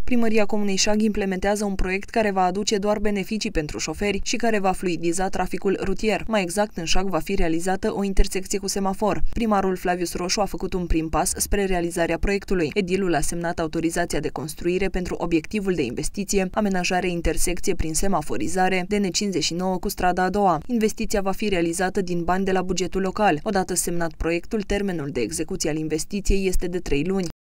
Primăria Comunei Șag implementează un proiect care va aduce doar beneficii pentru șoferi și care va fluidiza traficul rutier. Mai exact, în Șag va fi realizată o intersecție cu semafor. Primarul Flavius Roșu a făcut un prim pas spre realizarea proiectului. Edilul a semnat autorizația de construire pentru obiectivul de investiție, amenajare intersecție prin semaforizare DN59 cu strada a doua. Investiția va fi realizată din bani de la bugetul local. Odată semnat proiectul, termenul de execuție al investiției este de 3 luni.